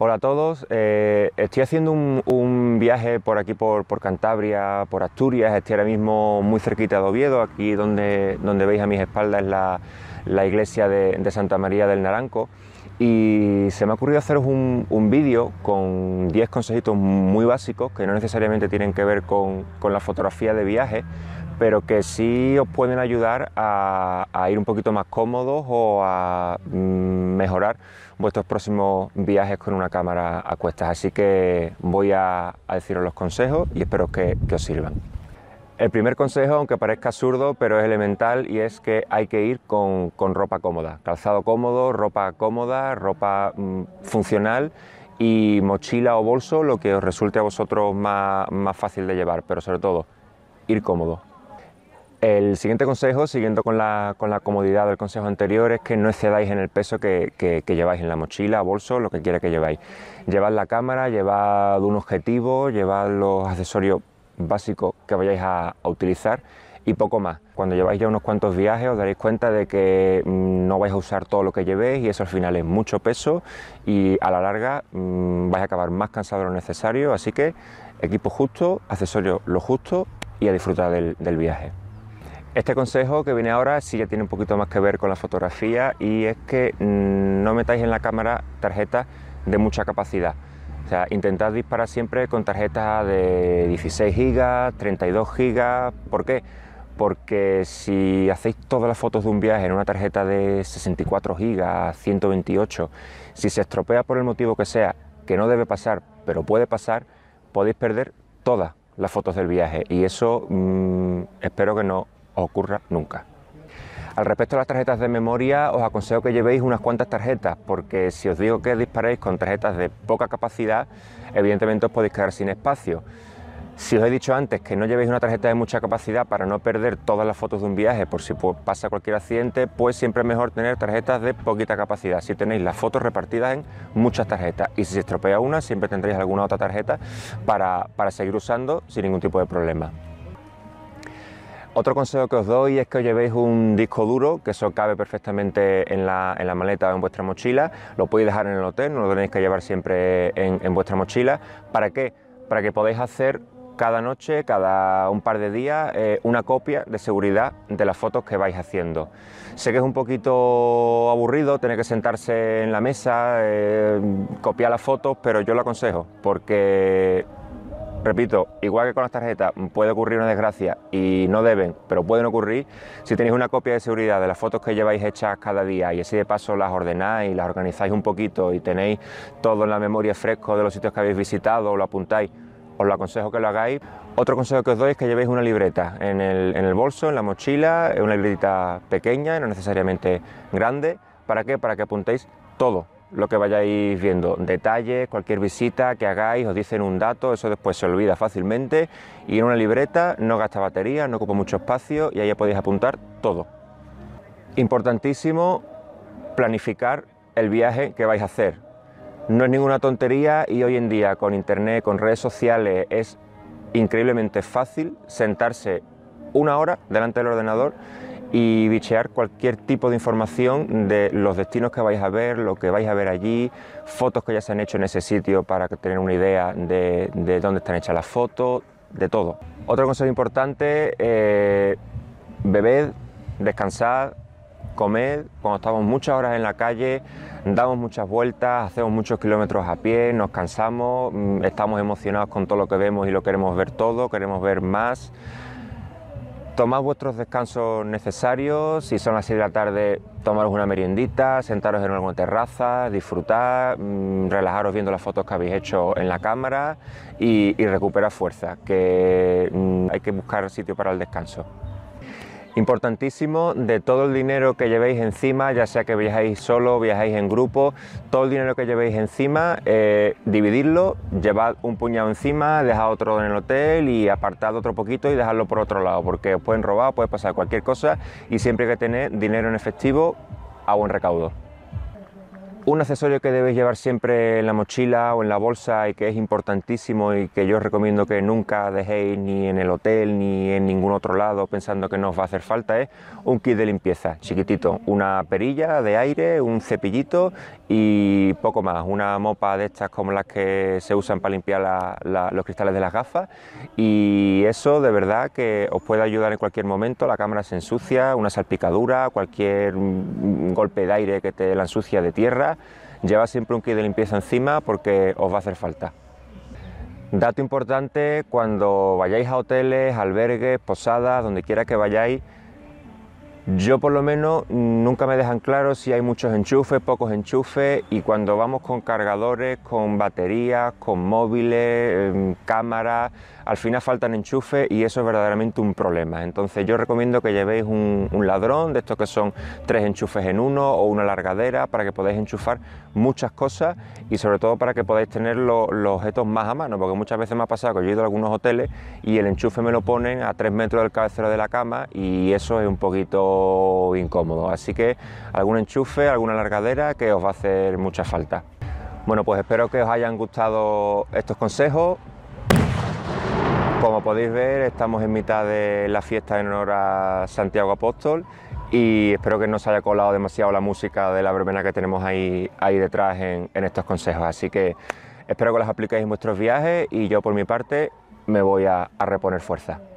Hola a todos, estoy haciendo un viaje por aquí por Cantabria, por Asturias. Estoy ahora mismo muy cerquita de Oviedo. Aquí donde veis a mis espaldas es la iglesia de Santa María del Naranco, y se me ha ocurrido haceros un vídeo con 10 consejitos muy básicos que no necesariamente tienen que ver con la fotografía de viaje, pero que sí os pueden ayudar a ir un poquito más cómodos o a mejorar vuestros próximos viajes con una cámara a cuestas. Así que voy a deciros los consejos y espero que os sirvan. El primer consejo, aunque parezca absurdo, pero es elemental, y es que hay que ir con ropa cómoda, calzado cómodo, ropa cómoda, ropa funcional y mochila o bolso, lo que os resulte a vosotros más fácil de llevar, pero sobre todo, ir cómodo. El siguiente consejo, siguiendo con la comodidad del consejo anterior, es que no excedáis en el peso que lleváis en la mochila, bolso, lo que quiera que lleváis. Llevad la cámara, llevad un objetivo, llevad los accesorios básicos que vayáis a utilizar y poco más. Cuando lleváis ya unos cuantos viajes os daréis cuenta de que no vais a usar todo lo que llevéis, y eso al final es mucho peso y a la larga vais a acabar más cansado de lo necesario. Así que equipo justo, accesorios lo justo y a disfrutar del viaje. Este consejo que viene ahora sí ya tiene un poquito más que ver con la fotografía, y es que no metáis en la cámara tarjetas de mucha capacidad. O sea, intentad disparar siempre con tarjetas de 16 GB, 32 GB. ¿Por qué? Porque si hacéis todas las fotos de un viaje en una tarjeta de 64 GB, 128, si se estropea por el motivo que sea, que no debe pasar, pero puede pasar, podéis perder todas las fotos del viaje, y eso espero que no os ocurra nunca. Al respecto de las tarjetas de memoria, os aconsejo que llevéis unas cuantas tarjetas, porque si os digo que disparéis con tarjetas de poca capacidad, evidentemente os podéis quedar sin espacio. Si os he dicho antes que no llevéis una tarjeta de mucha capacidad para no perder todas las fotos de un viaje por si pasa cualquier accidente, pues siempre es mejor tener tarjetas de poquita capacidad. Si tenéis las fotos repartidas en muchas tarjetas, y si se estropea una, siempre tendréis alguna otra tarjeta para seguir usando sin ningún tipo de problema. Otro consejo que os doy es que os llevéis un disco duro, que eso cabe perfectamente en la maleta o en vuestra mochila. Lo podéis dejar en el hotel, no lo tenéis que llevar siempre en vuestra mochila. ¿Para qué? Para que podáis hacer cada noche, cada un par de días, una copia de seguridad de las fotos que vais haciendo. Sé que es un poquito aburrido tener que sentarse en la mesa, copiar las fotos, pero yo lo aconsejo, porque repito, igual que con las tarjetas puede ocurrir una desgracia, y no deben, pero pueden ocurrir. Si tenéis una copia de seguridad de las fotos que lleváis hechas cada día, y así de paso las ordenáis, las organizáis un poquito y tenéis todo en la memoria fresco de los sitios que habéis visitado, o lo apuntáis, os lo aconsejo que lo hagáis. Otro consejo que os doy es que llevéis una libreta en el bolso, en la mochila, una libretita pequeña, no necesariamente grande. ¿Para qué? Para que apuntéis todo lo que vayáis viendo, detalles, cualquier visita que hagáis, os dicen un dato, eso después se olvida fácilmente, y en una libreta no gasta batería, no ocupa mucho espacio, y ahí podéis apuntar todo. Importantísimo, planificar el viaje que vais a hacer. No es ninguna tontería, y hoy en día con internet, con redes sociales, es increíblemente fácil sentarse una hora delante del ordenador y bichear cualquier tipo de información de los destinos que vais a ver, lo que vais a ver allí, fotos que ya se han hecho en ese sitio para tener una idea de dónde están hechas las fotos, de todo. Otro consejo importante, bebed, descansad, comed. Cuando estamos muchas horas en la calle, damos muchas vueltas, hacemos muchos kilómetros a pie, nos cansamos, estamos emocionados con todo lo que vemos y lo queremos ver todo, queremos ver más. Tomad vuestros descansos necesarios. Si son las 6 de la tarde, tomaros una meriendita, sentaros en alguna terraza, disfrutar, relajaros viendo las fotos que habéis hecho en la cámara y recuperar fuerza, que hay que buscar sitio para el descanso. Importantísimo, de todo el dinero que llevéis encima, ya sea que viajáis solo, viajáis en grupo, todo el dinero que llevéis encima, divididlo, llevad un puñado encima, dejad otro en el hotel y apartad otro poquito y dejadlo por otro lado, porque os pueden robar, puede pasar cualquier cosa, y siempre hay que tener dinero en efectivo a buen recaudo. Un accesorio que debéis llevar siempre en la mochila o en la bolsa y que es importantísimo y que yo os recomiendo que nunca dejéis ni en el hotel ni en ningún otro lado pensando que no os va a hacer falta es un kit de limpieza chiquitito, una perilla de aire, un cepillito y poco más, una mopa de estas como las que se usan para limpiar los cristales de las gafas, y eso de verdad que os puede ayudar en cualquier momento. La cámara se ensucia, una salpicadura, cualquier golpe de aire que te la ensucia de tierra. Lleva siempre un kit de limpieza encima porque os va a hacer falta. Dato importante: cuando vayáis a hoteles, albergues, posadas, donde quiera que vayáis, yo por lo menos nunca me dejan claro si hay muchos enchufes, pocos enchufes, y cuando vamos con cargadores, con baterías, con móviles, cámaras, al final faltan enchufes y eso es verdaderamente un problema. Entonces yo recomiendo que llevéis un ladrón de estos que son 3 enchufes en uno o una largadera para que podáis enchufar muchas cosas y sobre todo para que podáis tener los objetos más a mano, porque muchas veces me ha pasado que yo he ido a algunos hoteles y el enchufe me lo ponen a 3 metros del cabecero de la cama y eso es un poquito incómodo, así que algún enchufe, alguna largadera que os va a hacer mucha falta. Bueno, pues espero que os hayan gustado estos consejos. Como podéis ver, estamos en mitad de la fiesta en honor a Santiago Apóstol y espero que no se haya colado demasiado la música de la verbena que tenemos ahí detrás en estos consejos, así que espero que los apliquéis en vuestros viajes y yo por mi parte me voy a reponer fuerza.